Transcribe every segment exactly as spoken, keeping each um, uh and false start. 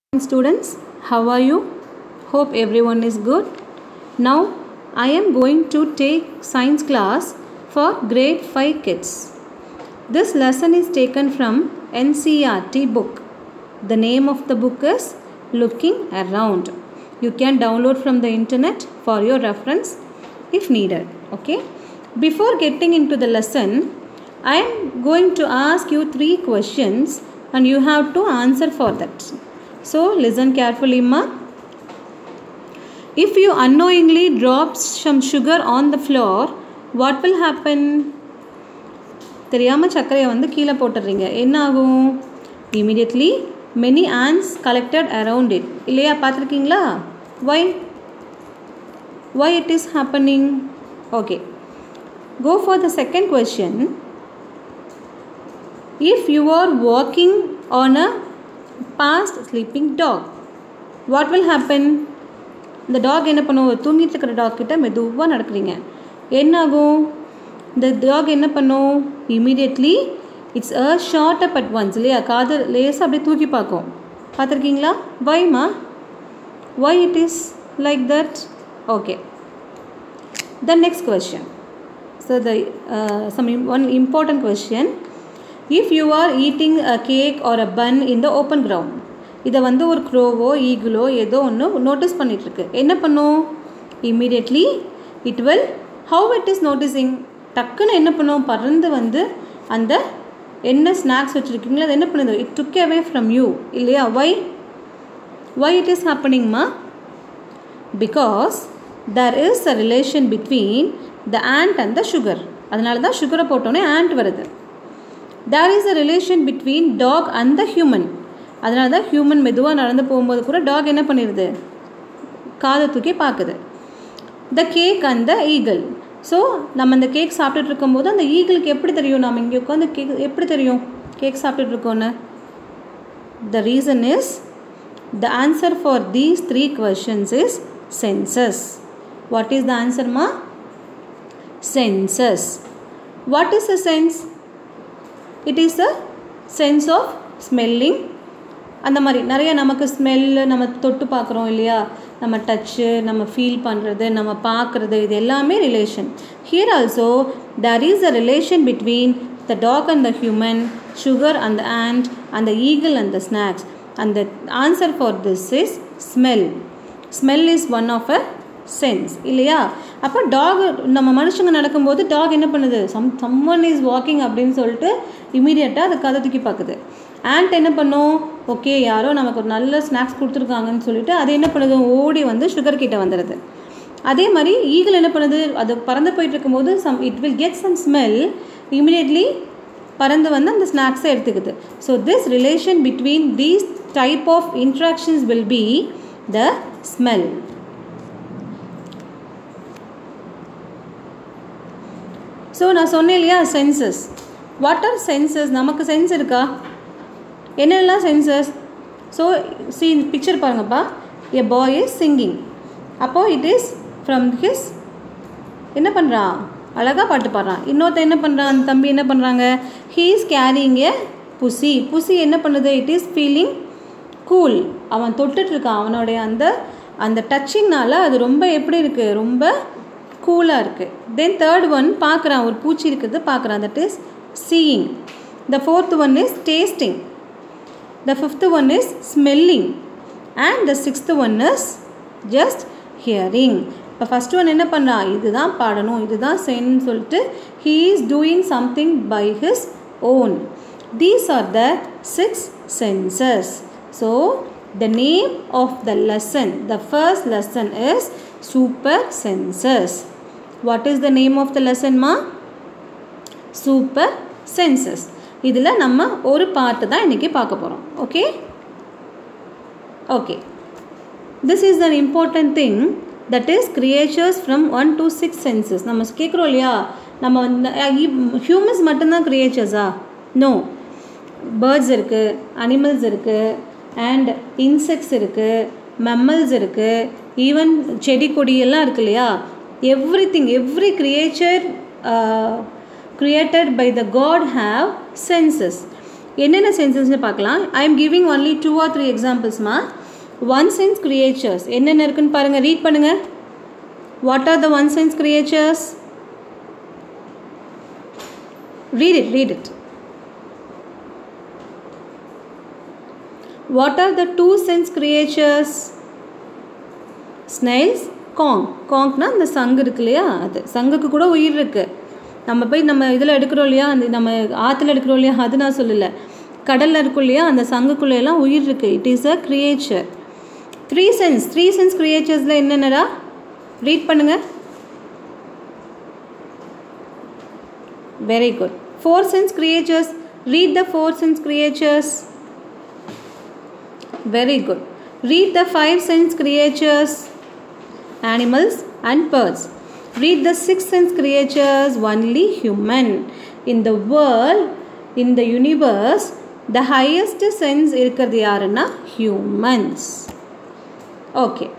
Students, how are you? Hope everyone is good. Now I am going to take science class for grade five kids. This lesson is taken from N C E R T book. The name of the book is Looking Around. You can download from the internet for your reference if needed. Okay. Before getting into the lesson, I am going to ask you three questions and you have to answer for that. So listen carefully, ma. If you unknowingly drop some sugar on the floor, what will happen? தெரியாம சக்கரையை வந்து கீழே போட்டுறீங்க, என்ன ஆகும்? Immediately many ants collected around it. இல்லையா, பார்த்துருக்கீங்களா? Why? Why it is happening? Okay. Go for the second question. If you are walking on a past sleeping dog, what will happen? இந்த dog என்ன பண்ணும்? தூங்கிட்டு இருக்கிற டாக் கிட்ட மெதுவாக நடக்கிறீங்க, என்ன ஆகும்? இந்த டாக் என்ன பண்ணும்? Immediately it's a short up at once. இல்லையா, காது லேசாக அப்படியே தூக்கி பார்க்கும், பார்த்துருக்கீங்களா? வைமா, why it is like that? Okay. The next question. So the some one important question. If you are eating a cake or a bun in the open ground, இதை வந்து ஒரு க்ரோவோ ஈகிளோ ஏதோ ஒன்று நோட்டீஸ் பண்ணிகிட்ருக்கு, என்ன பண்ணும்? Immediately it will, how it is noticing, டக்குன்னு என்ன பண்ணும்? பறந்து வந்து அந்த என்ன ஸ்நாக்ஸ் வச்சுருக்கீங்களோ அது என்ன பண்ணுது? It took away from you. இல்லையா? வை வை இட் இஸ் ஹேப்பனிங்மா? Because there is a relation between the ant and the sugar. அதனால தான் சுகரை போட்டோன்னே ஆண்ட் வருது. There is a relation between dog and the human. அதனால தான் ஹியூமன் மெதுவாக நடந்து போகும்போது கூட டாக் என்ன பண்ணிடுது? காதை தூக்கி பார்க்குது. The cake and the eagle. So நம்ம அந்த கேக் சாப்பிட்டுட்டு இருக்கும்போது அந்த ஈகிளுக்கு எப்படி தெரியும் நம்ம இங்கே உட்காந்து கேக் எப்படி தெரியும் கேக் சாப்பிட்டுட்டு இருக்கோன்னு? The reason is, the answer for these three questions is senses. What is the ஆன்சர்மா? Senses. What is a sense? It is a sense of smelling. அந்த மாதிரி நிறைய நமக்கு ஸ்மெல்லு நம்ம தொட்டு பார்க்குறோம் இல்லையா, நம்ம டச்சு, நம்ம ஃபீல் பண்ணுறது, நம்ம பார்க்குறது, இது எல்லாமே relation. Here also there is a relation between the dog and the human, sugar and the ant, and the eagle and the snacks. அந்த answer for this is smell. Smell is one of a sense. இல்லையா? அப்போ talk, நம்ம மனுஷங்க நடக்கும்போது talk என்ன பண்ணுது? Some someone is walking அப்படின்னு சொல்லிட்டு இமீடியட்டாக அதை கதை தூக்கி பார்க்குது. ஆண்ட் என்ன பண்ணும்? ஓகே, யாரோ நமக்கு ஒரு நல்ல ஸ்நாக்ஸ் கொடுத்துருக்காங்கன்னு சொல்லிட்டு அது என்ன பண்ணுது? ஓடி வந்து சுகர் கிட்ட வந்துடுது. அதே மாதிரி ஈகிள் என்ன பண்ணுது? அது பறந்து போயிட்டு இருக்கும்போது some it will get some smell, immediately பறந்து வந்து அந்த ஸ்நாக்ஸை எடுத்துக்குது. So this relation between these type of interactions will be the smell. So நான் சொன்னேன் இல்லையா, சென்சஸ். What are senses? நமக்கு சென்ஸ் இருக்கா? என்னெல்லாம் சென்சஸ்? ஸோ சி பிக்சர் பாருங்கப்பா. A boy is singing. அப்போது இட் இஸ் ஃப்ரம் ஹிஸ், என்ன பண்ணுறான்? அழகாக பாட்டு பாடுறான். இன்னொருத்த என்ன பண்ணுறான்? அந்த தம்பி என்ன பண்ணுறாங்க? He is carrying a pussy. Pussy என்ன பண்ணுது? It is feeling cool. அவன் தொட்டுட்ருக்கான், அவனுடைய அந்த அந்த டச்சிங்னால் அது ரொம்ப எப்படி இருக்குது? ரொம்ப கூலாக இருக்குது. தென் தேர்ட் ஒன் பார்க்குறான், ஒரு பூச்சி இருக்கிறது பார்க்குறான், that is seeing. The fourth one is tasting. The fifth one is smelling. And the sixth one is just hearing. இப்போ ஃபஸ்ட் ஒன் என்ன பண்ணுறான்? இதுதான் பாடணும், இதுதான் செய்யணும்னு சொல்லிட்டு he is doing something by his own. These are the six senses. So the name of the lesson, the first lesson is super senses. What is the name of the lesson ma? Super senses. இதில் நம்ம ஒரு part தான் இன்றைக்கி பார்க்க போகிறோம். Okay okay this is an important thing, that is creatures from one to six senses. நம்ம கேட்குறோம் இல்லையா, நம்ம வந்து ஹியூமன்ஸ் மட்டும்தான் கிரியேச்சர்ஸா? நோ, பேர்ட்ஸ் இருக்குது, அனிமல்ஸ் இருக்குது, அண்ட் இன்செக்ட்ஸ் இருக்குது, மெம்மல்ஸ் இருக்குது, ஈவன் செடி கொடியெல்லாம் இருக்குது இல்லையா. Everything, every creature created by the God have senses. என்னென்ன சென்சஸ்னு பார்க்கலாம். I am giving only two or three எக்ஸாம்பிள்ஸ்மா. ஒன் சென்ஸ் கிரியேச்சர்ஸ் என்னென்ன இருக்குன்னு பாருங்கள், ரீட் பண்ணுங்கள். What are the one sense creatures? Read it read it What are the two sense creatures? Snails, conch. Conchனா அந்த சங்கு இருக்கு இல்லையா, அது சங்குக்கு கூட உயிர் இருக்குது. நம்ம போய் நம்ம இதில் எடுக்கிறோம் இல்லையா, அந்த நம்ம ஆற்றுல எடுக்கிறோம் இல்லையா, அது நான் சொல்லலை. கடலில் இருக்கும் இல்லையா, அந்த சங்குக்குள்ளெல்லாம் உயிர் இருக்குது. It is a creature. Three sense three sense கிரியேச்சர்ஸில் என்னென்னடா ரீட் பண்ணுங்கள். Very good. Four sense creatures, read the four sense creatures. Very good. Read the five sense creatures, animals and birds. Read the six sense creatures, only human. In the world, in the universe, the highest sense irukradhu yaruna humans. Okay.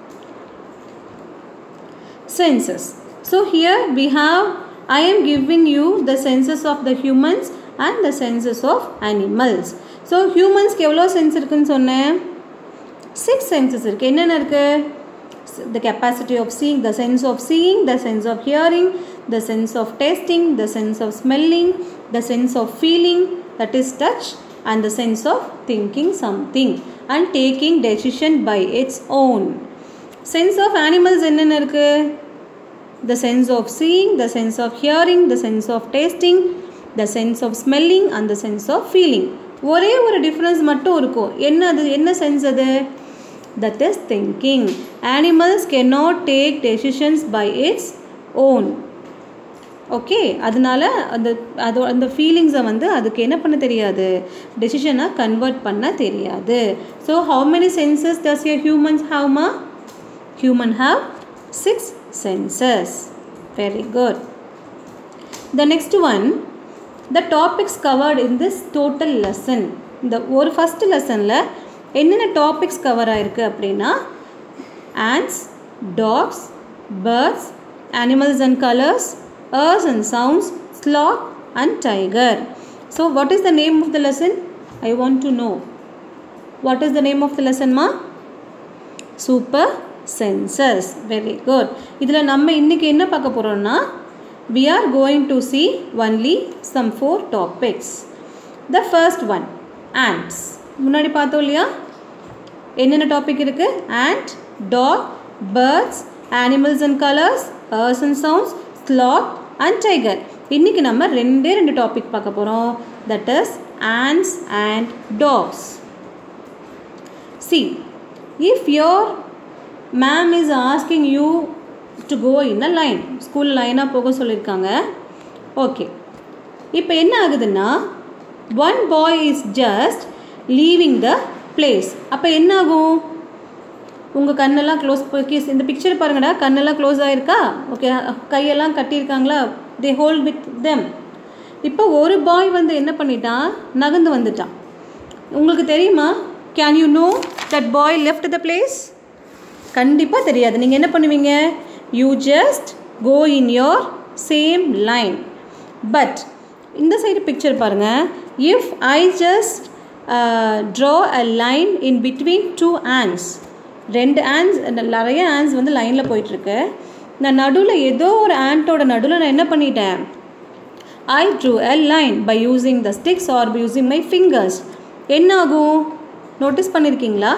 Senses. So here we have, I am giving you the senses of the humans and the senses of animals. So ஹியூமன்ஸ்க்கு எவ்வளோ sense இருக்குதுன்னு சொன்னேன்? Six senses இருக்குது. என்னென்ன இருக்குது? The capacity of seeing, the sense of seeing, the sense of hearing, the sense of tasting, the sense of smelling, the sense of feeling, that is touch, and the sense of thinking something and taking decision by its own. Sense of animals என்னென்ன இருக்குது? The sense of seeing, the sense of hearing, the sense of tasting, the sense of smelling and the sense of feeling. ஒரே ஒரு difference மட்டும் இருக்கும். என்ன அது? என்ன sense அது? That is thinking. Animals can not take decisions by its own. Okay, அதனால அந்த அது அந்த ஃபீலிங்ஸை வந்து அதுக்கு என்ன பண்ண தெரியாது, டெசிஷனாக கன்வெர்ட் பண்ண தெரியாது. So how many senses does you humans ஹாவ்மா? Human have six senses. Very good. The next one, the topics covered in this total lesson. இந்த ஒரு ஃபஸ்ட் லெசனில் என்னென்ன டாபிக்ஸ் கவர் ஆகிருக்கு அப்படின்னா, ants, dogs, birds, animals and colors, earths and sounds, sloth and tiger. So what is the name of the lesson? I want to know. What is the name of the lesson ma? Super senses. Very good. இதில் நம்ம இன்றைக்கி என்ன பார்க்க போகிறோம்னா, we are going to see only some four topics. The first one, ants. முன்னாடி பார்த்தோம் இல்லையா, என்னென்ன டாபிக் இருக்குது? ant, dog, birds, animals and colors, earths and sounds, sloth and tiger. இன்றைக்கி நம்ம ரெண்டே ரெண்டு டாபிக் பார்க்க போகிறோம். that is ants and dogs. See, if your ma'am is asking you to go in a line, ஸ்கூலில் லைனாக போக சொல்லியிருக்காங்க. ஓகே, இப்போ என்ன ஆகுதுன்னா, one boy is just leaving the place. அப்போ என்ன ஆகும்? உங்கள் கண்ணெல்லாம் க்ளோஸ், இந்த பிக்சர் பாருங்கடா, கண்ணெல்லாம் க்ளோஸ் ஆகிருக்கா? ஓகே, கையெல்லாம் கட்டியிருக்காங்களா? They hold with them. இப்போ ஒரு பாய் வந்து என்ன பண்ணிட்டான், நகர்ந்து வந்துட்டான். உங்களுக்கு தெரியுமா? Can you know that boy left the place? கண்டிப்பாக தெரியாது. நீங்கள் என்ன பண்ணுவீங்க? You just go in your same line. But இந்த சைடு பிக்சர் பாருங்கள். If I just uh, draw a line in between two ants, ரெண்டு ants, நிறைய ants வந்து லைனில் போயிட்டுருக்கு. நான் நடுவில் ஏதோ ஒரு ஆண்ட்டோட நடுவில் நான் என்ன பண்ணிட்டேன்? I drew a line by using the sticks or by using my fingers. என்ன ஆகும்? நோட்டீஸ் பண்ணியிருக்கீங்களா?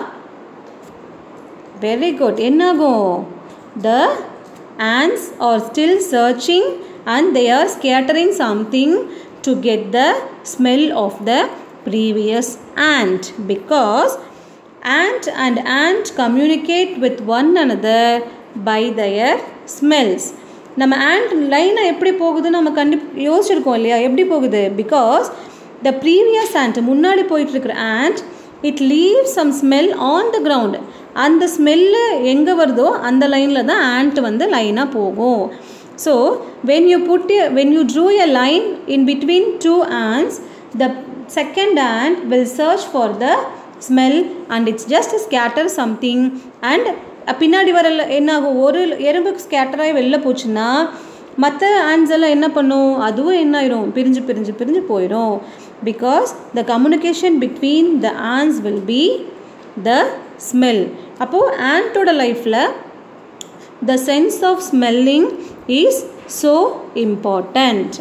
Very good. என்ன ஆகும்? The ants are still searching and they are scattering something to get the smell of the previous ant, because ant and ant communicate with one another by their smells. நம்ம ant லைனாக எப்படி போகுதுன்னு நம்ம கண்டி யோசிச்சிருக்கோம் இல்லையா? எப்படி போகுது? பிகாஸ் த ப்ரீவியஸ் ant, முன்னாடி போயிட்டுருக்கிற ant, it leave some smell on the ground. அந்த ஸ்மெல்லு எங்கே வருதோ அந்த லைனில் தான் ஆண்ட் வந்து லைனாக போகும். So when you put when you drew a line in between two ants, the second ant will search for the smell and it's just scatter something. and பின்னாடி வர என்ன ஆகும்? ஒரு எறும்பு ஸ்கேட்டராகி வெளில போச்சுன்னா மற்ற ants எல்லாம் என்ன பண்ணும்? அதுவும் என்ன ஆயிரும்? பிரிஞ்சு பிரிஞ்சு பிரிஞ்சு போயிடும். because the communication between the ants will be the smell. அப்போ ant ஓட லைஃப்ல the sense of smelling is so important.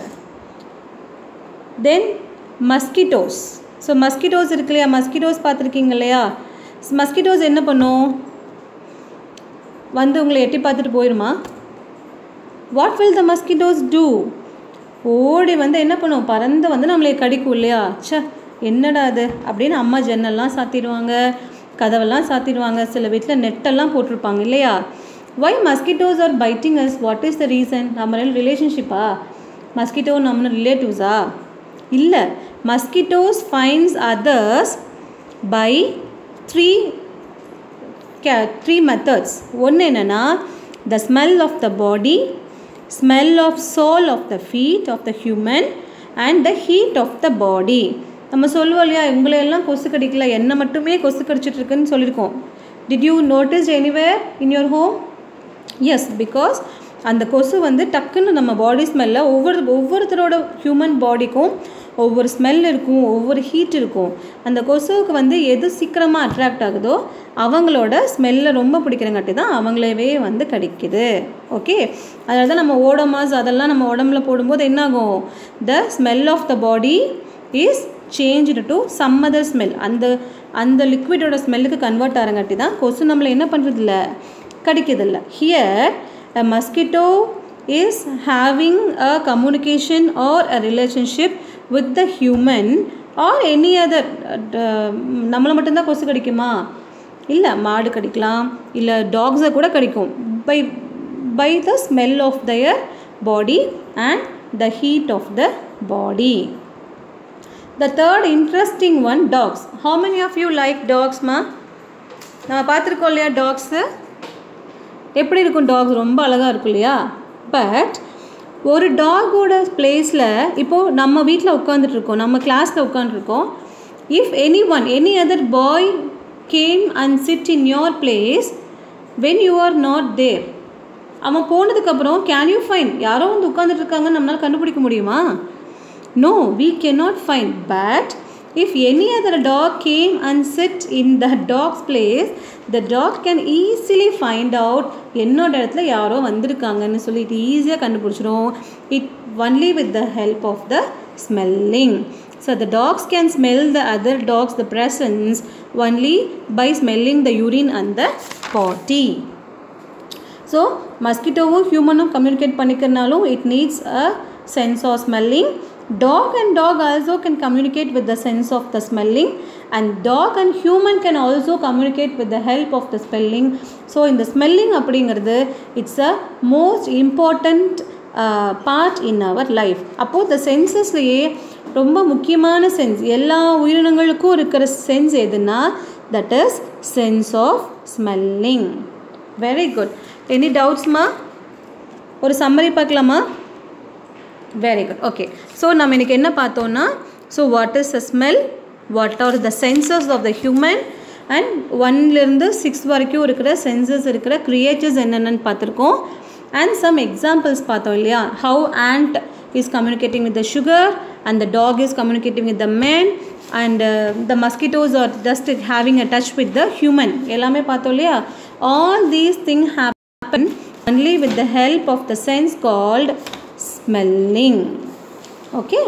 Then mosquitoes. So mosquitoes இருக்கு இல்லையா, mosquitoes பார்த்துருக்கீங்க இல்லையா, mosquitoes என்ன பண்ணும், வந்து உங்களை எட்டி பார்த்துட்டு போயிடுமா? What will the mosquitoes do? ஓடி வந்து என்ன பண்ணும், பறந்து வந்து நம்மளை கடிக்கும் இல்லையா. சே என்னடா அது அப்படின்னு அம்மா ஜன்னல்லாம் சாத்திடுவாங்க, கதவெல்லாம் சாத்திடுவாங்க, சில வீட்டில் நெட்டெல்லாம் போட்டிருப்பாங்க இல்லையா. Why mosquitoes are biting us? What is the reason? நம்ம ரிலேஷன்ஷிப்பா, மஸ்கிட்டோ நம்ம ரிலேட்டிவ்ஸா? இல்லை, mosquitoes finds others by three three methods. ஒன்று என்னென்னா, the smell of the body, smell of sole of the feet of the human and the heat of the body. நம்ம சொல்லுவோம் இல்லையா, உங்களையெல்லாம் கொசு கடிக்கல, என்ன மட்டுமே கொசு கடிச்சிட்ருக்குன்னு சொல்லியிருக்கோம். Did you notice anywhere in your home? Yes, because அந்த கொசு வந்து டக்குன்னு நம்ம பாடி ஸ்மெல்ல ஒவ்வொரு ஒவ்வொருத்தரோட ஹியூமன் பாடிக்கும் ஒவ்வொரு ஸ்மெல் இருக்கும், ஒவ்வொரு ஹீட் இருக்கும். அந்த கொசுவுக்கு வந்து எது சீக்கிரமாக அட்ராக்ட் ஆகுதோ அவங்களோட ஸ்மெல்லை ரொம்ப பிடிக்கிறங்காட்டி தான் அவங்களவே வந்து கடிக்குது. ஓகே, அதனால தான் நம்ம ஓடோமாஸ் அதெல்லாம் நம்ம உடம்புல போடும்போது என்னாகும், the smell of the body is changed to some other smell. அந்த அந்த லிக்விடோட ஸ்மெல்லுக்கு கன்வெர்ட் ஆகிறங்காட்டி தான் கொசு நம்மளை என்ன பண்ணுறதில்ல, கடிக்கிறதில்ல. Here a mosquito is having a communication or a relationship with the human or any other. நம்மளை மட்டும்தான் கொசு கடிக்குமா? இல்லை, மாடு கடிக்கலாம், இல்லை டாக்ஸை கூட கடிக்கும். By by the smell of their body and the heat of the body. The third interesting one, dogs. How many of you like dogs ma? நம்ம பார்த்துருக்கோம் இல்லையா டாக்ஸு, எப்படி இருக்கும் டாக்ஸ், ரொம்ப அழகாக இருக்கும் இல்லையா. பட் ஒரு டாகோட பிளேஸில் இப்போது நம்ம வீட்டில் உட்காந்துட்ருக்கோம், நம்ம கிளாஸில் உட்காந்துருக்கோம். If any one any other boy came and sit in your place when you are not there, அவன் போனதுக்கப்புறம் கேன் யூ ஃபைண்ட் யாரோ வந்து உட்காந்துட்ருக்காங்கன்னு நம்மளால் கண்டுபிடிக்க முடியுமா? No, we cannot find. But if any other dog came and sit in the dog's place, the dog can easily find out என்னோட இடத்துல யாரோ வந்திருக்காங்கன்னு சொல்லிட்டு ஈஸியாக கண்டுபிடிச்சிடும். It only with the help of the smelling. So the dogs can smell the other dogs the presence only by smelling the urine and the potty. So மஸ்கிட்டோவும் ஹியூமனும் communicate பண்ணிக்கிறனாலும் it needs a sense of smelling. Dog and dog also can communicate with the sense of the smelling, and dog and human can also communicate with the help of the smelling. So in the smelling அப்படிங்கிறது it's a most important uh, part in our life. அப்போது the sensesலையே ரொம்ப முக்கியமான sense, எல்லா உயிரினங்களுக்கும் இருக்கிற sense எதுனா, that is sense of smelling. Very good. Any doubts ma? ஒரு summary பார்க்கலாமா? Very good. Okay, so நம்ம இன்னைக்கு என்ன பார்த்தோம்னா, so what is a smell, what are the senses of the human, and ஒன்லேருந்து சிக்ஸ் வரைக்கும் இருக்கிற சென்சஸ் இருக்கிற கிரியேச்சர்ஸ் என்னென்னு பார்த்துருக்கோம். and some examples பார்த்தோம் இல்லையா, how ant is communicating with the sugar and the dog is communicating with the man and uh, the mosquitoes are just having a touch with the human, எல்லாமே பார்த்தோம் இல்லையா. all these things happen only with the help of the sense called smelling. Okay,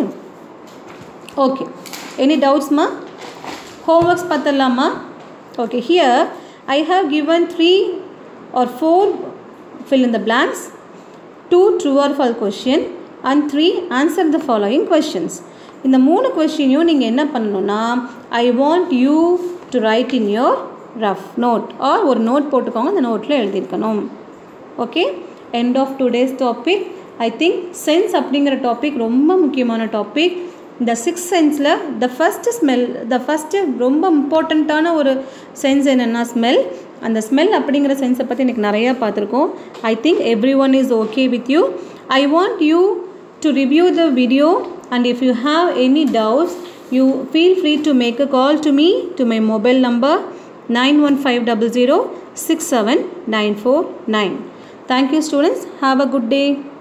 okay, any doubts ma? Homeworks pathallama? Okay, here I have given three or four fill in the blanks, two true or false question and three answer the following questions. இந்த மூணு கொஸ்டினையும் நீங்கள் என்ன பண்ணணும்னா, I want you to write in your rough note or ஒரு note போட்டுக்கோங்க, அந்த நோட்டில் எழுதியிருக்கணும். Okay, end of today's topic. I think sense அப்படிங்கிற டாபிக் ரொம்ப முக்கியமான டாபிக். இந்த சிக்ஸ் சென்ஸில் the first smell, the first ரொம்ப இம்பார்ட்டண்ட்டான ஒரு சென்ஸ் என்னென்னா ஸ்மெல். அந்த ஸ்மெல் அப்படிங்கிற சென்ஸை பற்றி எனக்கு நிறையா பார்த்துருக்கோம். I think everyone is okay with you. I want you to review the video and if you have any doubts, you feel free to make a call to me to my mobile number nine one five zero zero six seven nine four nine. Thank you students. Have a good day.